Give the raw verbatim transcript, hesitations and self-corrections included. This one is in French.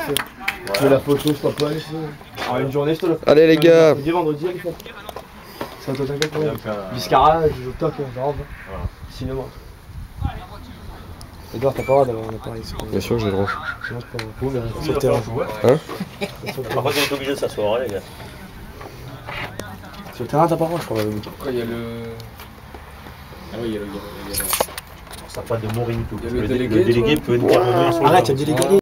Tu veux la photo, je t'en peux aller. En une journée, je te le fais. Allez les gars. Du vendredi, elle fait. Ça doit t'inquiète pour Biscara, je joue au toc, je rentre. Cinéma. Edouard, t'as pas le droit d'avoir un appareil. Bien sûr que j'ai le droit. Sinon, je peux en cours, sur le terrain. Hein? Par contre, on est obligé de s'asseoir, les gars. Sur le terrain, t'as pas le droit, je crois. Après, il y a le. Ah oui, il y a le. Ça n'a pas de Mourinho. Il y a le Le délégué, délégué peut intervenir sur le Arrête, il y a le délégué.